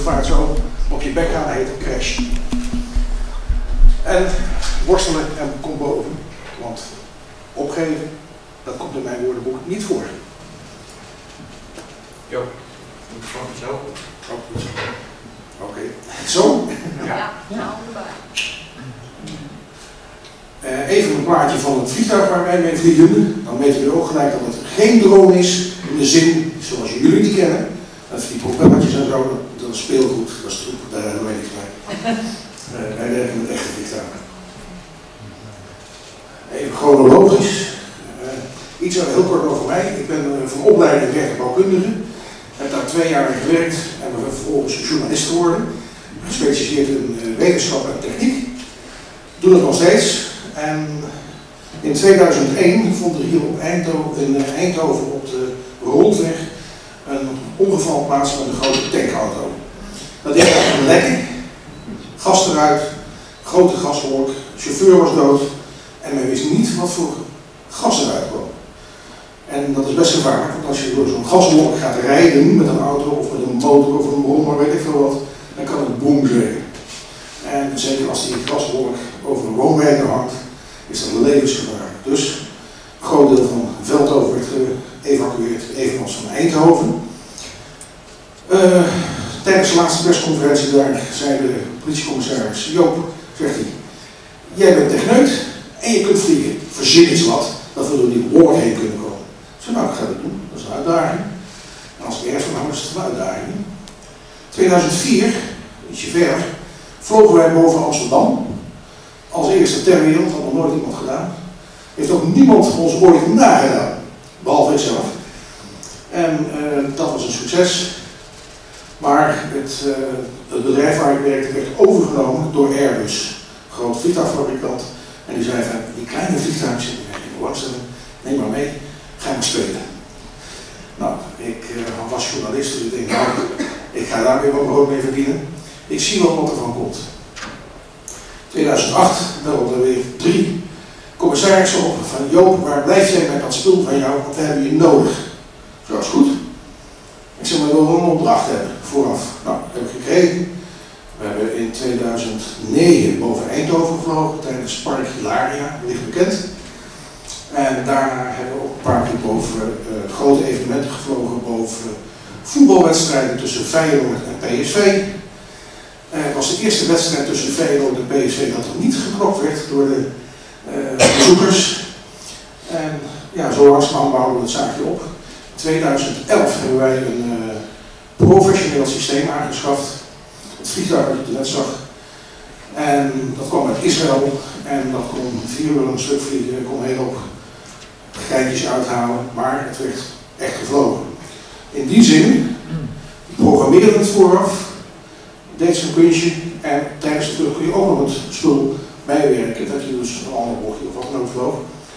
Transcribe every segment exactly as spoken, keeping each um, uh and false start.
luchtvaart zo op je bek gaan, heet een crash. En worstelen en kom boven, want opgeven, dat komt in mijn woordenboek niet voor. Jo, zo. Oké, okay. Zo? Ja, ja. Ja. Uh, even een plaatje van het vliegtuig waar wij mee vliegen. Dan weten we ook gelijk dat het geen drone is, in de zin zoals jullie die kennen. Dat vliegt propelletjes en zo, dat is speelgoed, dat is troep, daar hebben wij niks mee. Uh, wij werken met echte vliegtuigen. Even chronologisch. Uh, iets heel kort over mij. Ik ben uh, van opleiding rechterbouwkundige. Heb daar twee jaar in gewerkt en ben vervolgens journalist geworden. Gespecialiseerd in uh, wetenschap en techniek. Doe dat nog steeds. En in tweeduizend één vond er hier op Eindhoven, in Eindhoven op de Rondweg een ongeval plaats met een grote tankauto. Dat deed eigenlijk lekker. Gas eruit, grote gaswolk, chauffeur was dood en men wist niet wat voor gas eruit kwam. En dat is best gevaarlijk, want als je door zo'n gaswolk gaat rijden met een auto of met een motor of een brommer, weet ik veel wat, dan kan het boem zeggen. En zeker als die gaswolk over een woonwijker hangt, is dat levensgevaarlijk. Dus een groot deel van Veldhoven werd geëvacueerd, evenals van Eindhoven. Uh, tijdens de laatste persconferentie daar zei de politiecommissaris Joop, zegt hij, jij bent techneut en je kunt vliegen. Verzin eens wat, dat we door die wolk heen kunnen komen. Ik zei, nou, ik ga dat doen, dat is een uitdaging. En als ik ergens van hou, is het een uitdaging. tweeduizend vier, ietsje verder, vlogen wij boven Amsterdam. Als eerste ter wereld, had nog nooit iemand gedaan. Heeft ook niemand ons ooit nagedaan, behalve ikzelf. En uh, dat was een succes. Maar het, uh, het bedrijf waar ik werkte werd overgenomen door Airbus, een groot vliegtuigfabrikant. En die zei van, die kleine vliegtuigjes, die ga je belangstelling, neem maar mee, ga maar spelen. Nou, ik uh, was journalist, dus ik denk, nou, ik ga daar weer wat brood mee verdienen. Ik zie wel wat er van komt. tweeduizend acht belden er weer drie commissarissen op van Joop, waar blijf jij met dat spul van jou, want we hebben je nodig. Zo is goed. Ik zeg maar, we willen een opdracht hebben vooraf. Nou, dat heb ik gekregen. We hebben in tweeduizend negen boven Eindhoven gevlogen tijdens Park Hilaria, licht bekend. En daarna hebben we ook een paar keer boven uh, grote evenementen gevlogen, boven voetbalwedstrijden tussen Feyenoord en P S V. Uh, het was de eerste wedstrijd tussen Feyenoord en P S V dat er niet geklopt werd door de uh, bezoekers. En ja, zo langzamerhand bouwden we het zaakje op. In tweeduizend elf hebben wij een uh, professioneel systeem aangeschaft. Het vliegtuig dat je net zag. En dat kwam uit Israël. En dat kon vier uur een stuk vliegen, kon heel hoop geintjes uithalen. Maar het werd echt gevlogen. In die zin, programmeerde het vooraf. Deed zijn kunstje en tijdens de vlucht kun je ook nog het spul bijwerken, dat je dus een ander bochtje of wat dan ook vloog.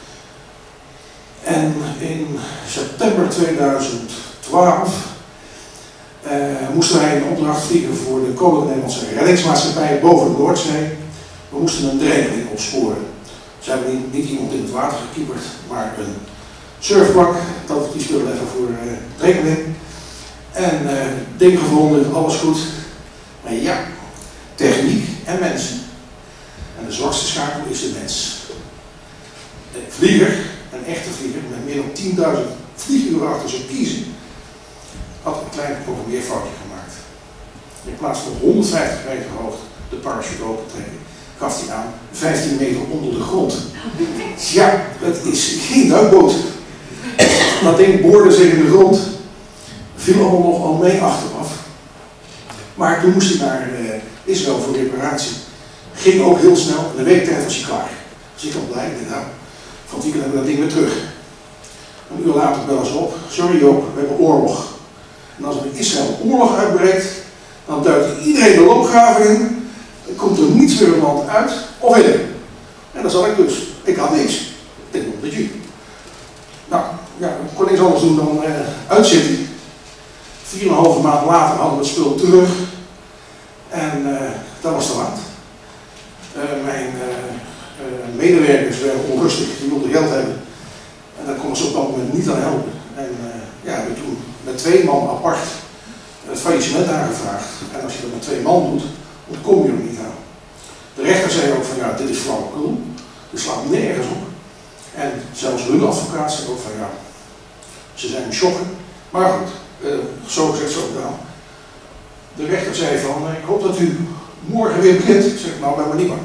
En in september tweeduizend twaalf uh, moesten wij een opdracht vliegen voor de Koninklijke Nederlandse Reddingsmaatschappij boven de Noordzee. We moesten een dremeling opsporen. Ze hebben niet, niet iemand in het water gekieperd, maar een surfplak, dat die spullen even voor uh, dremeling. En uh, ding gevonden, alles goed. Maar ja, techniek en mensen. En de zwakste schakel is de mens. De vlieger, een echte vlieger met meer dan tienduizend vlieguren achter zijn kiezen, had een klein programmeerfoutje gemaakt. In plaats van honderdvijftig meter hoog de parachute opentrekken, gaf hij aan vijftien meter onder de grond. Ja, het is geen duikboot. Dat ding boorde zich in de grond, viel allemaal nog al mee achteraf. Maar toen moest hij naar uh, Israël voor reparatie. Ging ook heel snel, in een week tijd was hij klaar. Dus ik was blij, ik dacht, nou, van het weekend hebben we dat ding weer terug. Een uur later bellen ze op, sorry Joop, we hebben oorlog. En als er in Israël oorlog uitbreekt, dan duikt iedereen de loopgraven in, dan komt er niets meer het land uit, of in. En dat zat ik dus. Ik had niks. Ik denk op de Jeep. Nou, ja, ik kon niks anders doen dan uh, uitzitten. Vier en een halve maand later hadden we het spul terug. En uh, dat was te laat. Uh, mijn uh, uh, medewerkers werden onrustig, die wilden geld hebben. En daar konden ze op dat moment niet aan helpen. En uh, ja, we hebben toen met twee man apart het faillissement aangevraagd. En als je dat met twee man doet, ontkom je er niet aan. De rechter zei ook van ja, dit is flauwekul. Dit slaat nergens op. En zelfs hun advocaat zei ook van ja, ze zijn in shocken. Maar goed, uh, zo gezegd, zo gedaan. De rechter zei van, ik hoop dat u morgen weer begint. Ik zeg, nou, ben maar niet bang.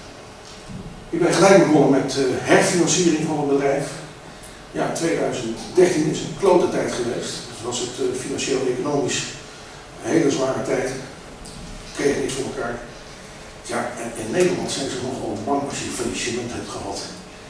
Ik ben gelijk begonnen met uh, herfinanciering van het bedrijf. Ja, tweeduizend dertien is een klote tijd geweest. Dus was het uh, financieel-economisch een hele zware tijd. Ik kreeg niks voor elkaar. Ja, en in Nederland zijn ze nogal bang als je faillissement hebt gehad.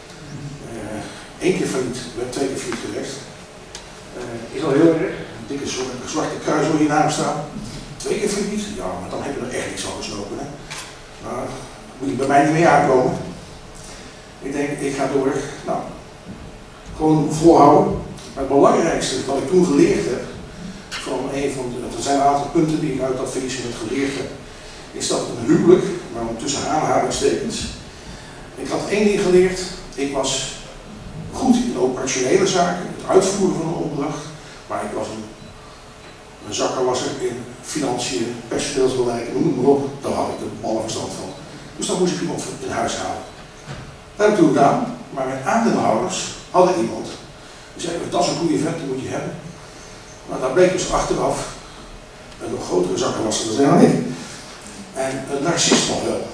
Eén uh, keer failliet, we hebben twee keer failliet geweest. Uh, is al heel erg. Een dikke zwarte kruis op je naam staan. Twee keer failliet? Ja, maar dan heb je er echt niks van geslopen. Hè? Nou, moet je bij mij niet mee aankomen. Ik denk, ik ga door. Nou, gewoon volhouden. Maar het belangrijkste wat ik toen geleerd heb, van een van de, er zijn een aantal punten die ik uit dat faillissement geleerd heb, is dat een huwelijk, maar tussen aanhalingstekens. Ik had één ding geleerd, ik was goed in de operationele zaken, het uitvoeren van een opdracht, maar ik was een, een zakkenwasser in financiën, personeelsbeleid, noem het maar op, daar had ik de ballen verstand van. Dus dan moest ik iemand in huis halen. Dat heb ik toen gedaan, maar mijn aandeelhouders hadden iemand. Die zeiden, dat is een goede vent, die moet je hebben. Maar dat bleek dus achteraf een nog grotere zakkenwasser dan zijn dan ik. En een narcist nog wel.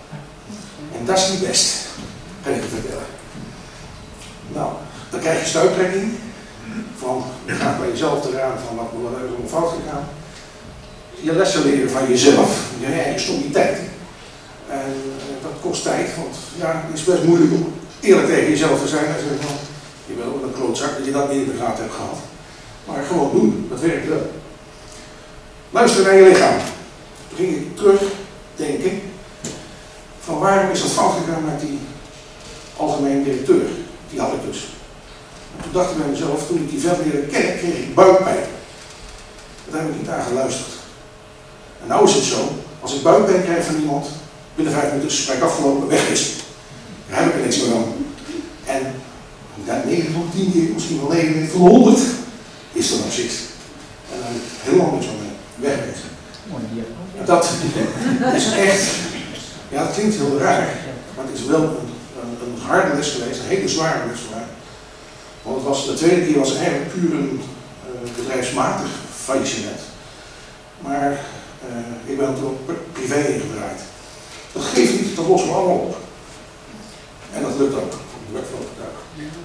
En dat is niet best, kan ik je vertellen. Nou, dan krijg je stuiptrekking. Van, je gaat bij jezelf te raden van wat er allemaal fout gegaan. Je lessen leren van jezelf, je eigen stommiteit. En uh, dat kost tijd, want ja, het is best moeilijk om eerlijk tegen jezelf te zijn en zeggen van, je bent ook een klootzak dat je dat niet in de gaten hebt gehad. Maar gewoon doen, dat werkt wel. Luister naar je lichaam. Toen ging ik terugdenken van waarom is dat fout gegaan met die algemeen directeur. Die had ik dus. En toen dacht ik bij mezelf, toen ik die vent leerde kennen, kreeg ik buikpijn. Daar heb ik niet aan geluisterd. En nou is het zo, als ik buikpijn krijg van iemand, binnen vijf minuten is het gesprek afgelopen, weg is. Daar heb ik er niks meer aan. En negen van tien keer, misschien wel negen van honderd, is er narcist. En dan heb ik helemaal niks aan mee. Wegwezen. Dat is echt, ja, het klinkt heel raar, maar het is wel een, een, een harde les geweest, een hele zware les voor mij. Want het was, de tweede keer was eigenlijk puur een uh, bedrijfsmatig faillissement. Maar uh, ik ben er ook privé ingedraaid. Dat geeft niet, dat lossen we allemaal op. En dat lukt ook, ik ben ervan overtuigd.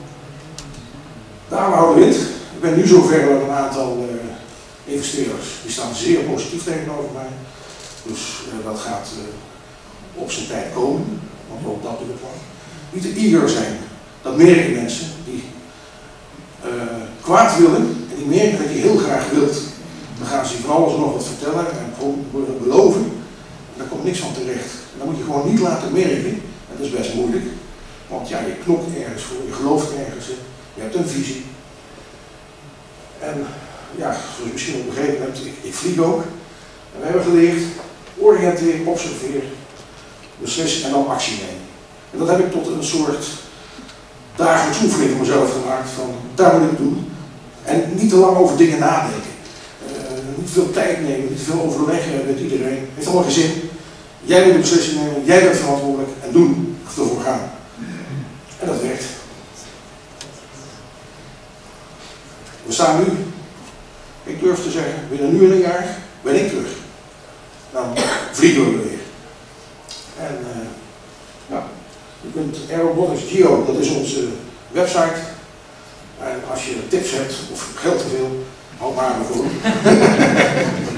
De aanhouden wint. Ik ben nu zover dat een aantal uh, investeerders, die staan zeer positief tegenover mij. Dus uh, dat gaat uh, op zijn tijd komen, want ook dat doet het wel. Niet te eager zijn, dat merken mensen die uh, kwaad willen en die merken dat je heel graag wilt. Dan gaan ze je van alles nog wat vertellen en gewoon beloven. En daar komt niks van terecht. En dat moet je gewoon niet laten merken. En dat is best moeilijk. Want ja, je knokt ergens voor, je gelooft ergens in, je hebt een visie. En ja, zoals je misschien al begrepen hebt, ik, ik vlieg ook. En we hebben geleerd, oriënteer, observeer, beslis en dan actie nemen. En dat heb ik tot een soort dagelijks oefening voor mezelf gemaakt van, daar moet ik het doen. En niet te lang over dingen nadenken. Uh, niet veel tijd nemen, niet veel overleggen met iedereen. Heeft allemaal geen zin. Jij moet de beslissing nemen, jij bent verantwoordelijk en doen, ervoor gaan. En dat werkt. We staan nu, ik durf te zeggen, binnen nu en een jaar ben ik terug. Dan vliegen we weer. En uh, ja, je kunt Aerobotics Geo, dat is onze website. En als je tips hebt of geld te veel, hou maar aan voor.